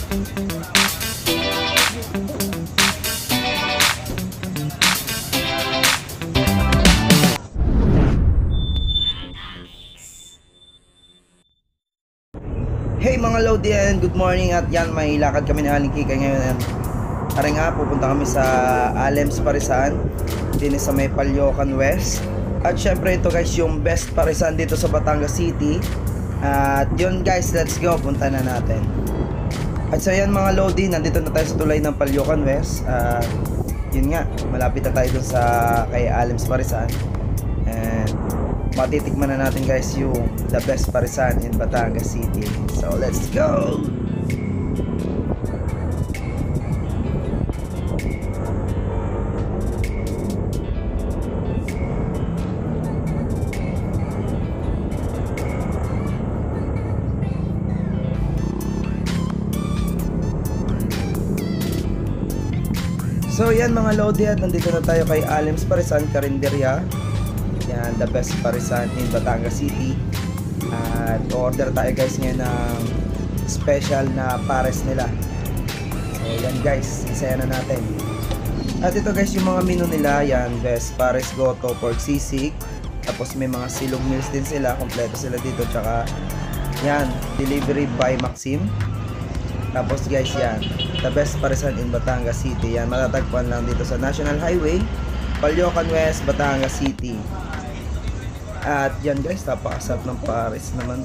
Hey mga Lodi, and good morning. At yan, may lakad kami ni Aling Kikay ngayon. Tara nga, pupunta kami sa Alems Parisan, din sa may Caloocan West. At syempre ito guys, yung best parisan dito sa Batangas City. At yun guys, let's go, punta na natin. At so yan mga Lodi, nandito na tayo sa tulay ng Caloocan West. Yun nga, malapit na tayo dun sa kay Alems Parisan. And matitikman na natin guys yung the best parisan in Batangas City. So let's go! So yan mga Lodi, at nandito na tayo kay Alems Parisan Karinderya. Yan, the best parisan in Batangas City. At order tayo guys ngayon ng special na pares nila. So yan guys, isaya na natin. At ito guys yung mga menu nila. Yan, best pares goto, pork sisig. Tapos may mga silog meals din sila. Kompleto sila dito. Tsaka yan, delivery by Maxim. Tapos guys yan, the best parisan in Batangas City. Yan, matatagpuan lang dito sa National Highway, Caloocan West, Batangas City. At yan guys, napakasarap ng pares naman.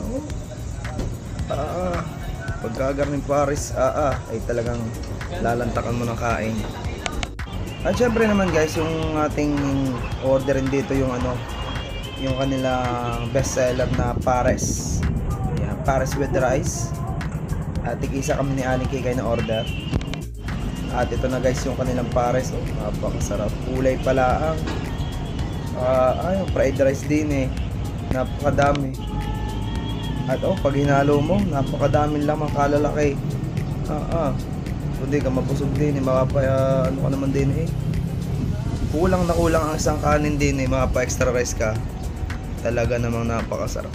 Pagkagar ng pares, ay talagang lalantakan mo ng kain. At syempre naman guys, yung ating orderin dito yung yung kanilang best seller na pares. Yan, pares with rice. At tig-isa kami ni Aling Kikay na order. At ito na guys yung kanilang pares. Napakasarap. Kulay pala ang yung fried rice din napakadami. At pag hinalo mo, napakadaming lamang kalalaki. Hindi ka mabusog din ano ka naman din kulang na kulang ang isang kanin din mapa extra rice ka. Talaga namang napakasarap.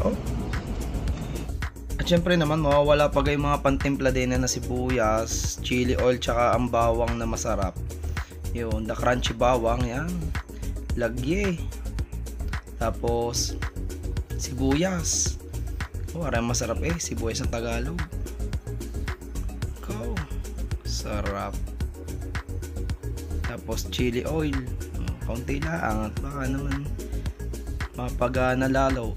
At syempre naman mawawala pa yung mga pantimpla din na sibuyas, chili oil, tsaka ang bawang na masarap. Yun, the crunchy bawang yan. Lagye. Tapos sibuyas. Parang masarap sibuyas sa Tagalog. Sarap. Tapos chili oil. Kaunti lang at baka naman mapagana lalo.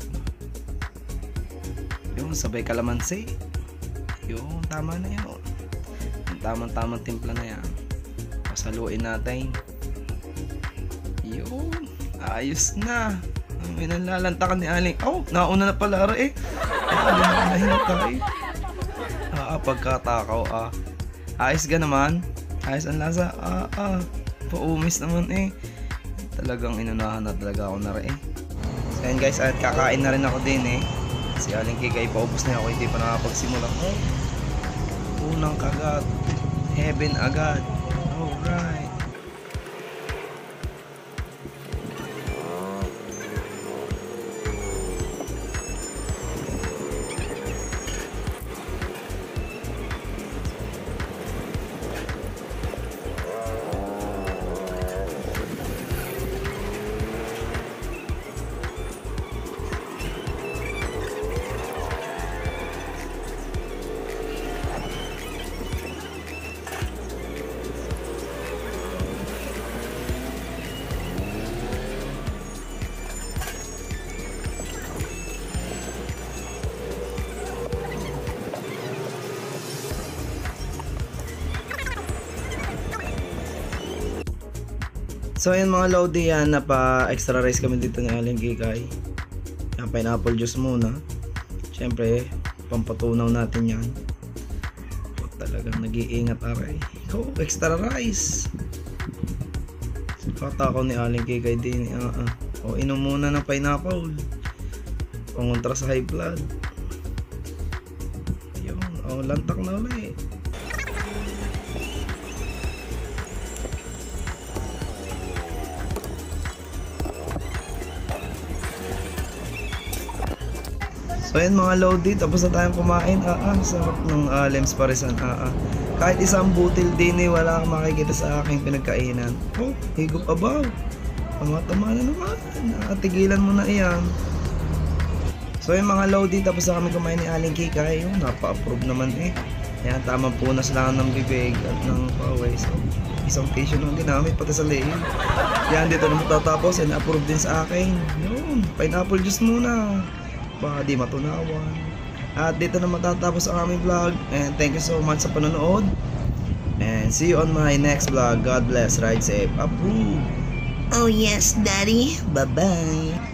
Yun, sabay kalamansi. Yun, tama na yun. Tamang timpla na yan. Pasaluin natin. Yun, ayos na. May nalalantakan ni Aling. Nauna na pala nahinap tayo. Pagkatakaw ayos ka naman. Ayos ang lasa. Paumis naman Talagang inunahan na talaga ako na rin So yun guys, at kakain na rin ako din Si Aling Kikay paubos na ako, hindi pa nakapagsimula. Unang kagat, heaven agad. Alright. So ayun mga Lodi, yan, napa extra rice kami dito ni Aling Kikay. Yan, pineapple juice muna. Siyempre, pampatunaw natin yan. Talagang nag-iingat aray. Extra rice. Katakaw ni Aling Kikay din. Inom muna ng pineapple. Pangontra sa high blood. Yun, lantak na ulit. So ayan mga Lodi, tapos na tayong kumain. Sarap ng Alems Parisan. Kahit isang butil din eh, wala kang makikita sa aking pinagkainan. Oh, higop abaw. Tama-tama na naman. Nakatigilan mo na iyan. So yung mga Lodi, tapos na kami kumain ni Aling Kikay. Yung napa-approve naman eh. Yan, tamang punas lang ng bibig at ng paway. So, isang tissue lang ginamit pati sa leeg. Yan, dito na matatapos and approve din sa akin. Yun, pineapple juice muna. Baka di matunawan. At dito na matatapos ang aming vlog. And thank you so much sa panonood. And see you on my next vlog. God bless, ride safe, approve. Oh yes, Daddy. Bye-bye.